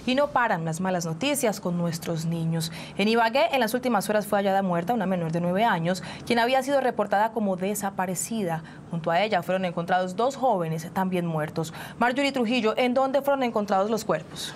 Y no paran las malas noticias con nuestros niños. En Ibagué, en las últimas horas fue hallada muerta una menor de 9 años, quien había sido reportada como desaparecida. Junto a ella fueron encontrados 2 jóvenes también muertos. Marjorie Trujillo, ¿en dónde fueron encontrados los cuerpos?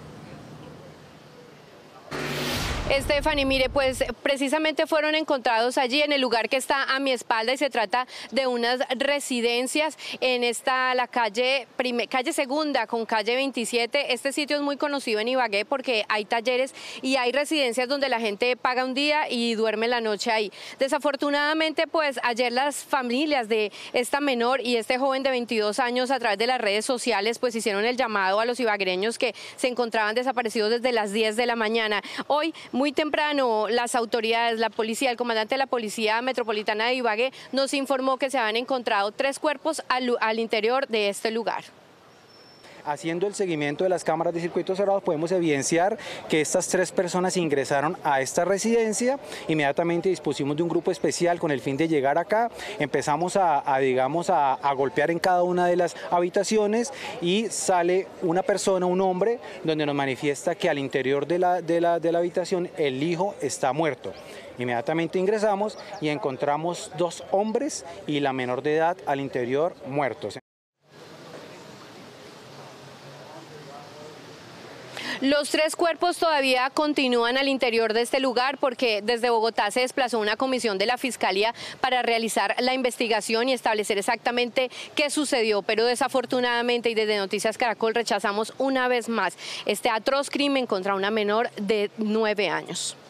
Stephanie, mire, pues precisamente fueron encontrados allí en el lugar que está a mi espalda y se trata de unas residencias en la calle Segunda con calle 27. Este sitio es muy conocido en Ibagué porque hay talleres y hay residencias donde la gente paga un día y duerme la noche ahí. Desafortunadamente, pues ayer las familias de esta menor y este joven de 22 años a través de las redes sociales pues hicieron el llamado a los ibaguereños que se encontraban desaparecidos desde las 10 de la mañana. Hoy, muy temprano, las autoridades, la policía, el comandante de la Policía Metropolitana de Ibagué nos informó que se habían encontrado 3 cuerpos al interior de este lugar. Haciendo el seguimiento de las cámaras de circuitos cerrados podemos evidenciar que estas 3 personas ingresaron a esta residencia. Inmediatamente dispusimos de un grupo especial con el fin de llegar acá. Empezamos a golpear en cada una de las habitaciones y sale una persona, un hombre, donde nos manifiesta que al interior de la habitación el hijo está muerto. Inmediatamente ingresamos y encontramos 2 hombres y la menor de edad al interior muertos. Los 3 cuerpos todavía continúan al interior de este lugar porque desde Bogotá se desplazó una comisión de la Fiscalía para realizar la investigación y establecer exactamente qué sucedió. Pero desafortunadamente y desde Noticias Caracol rechazamos una vez más este atroz crimen contra una menor de 9 años.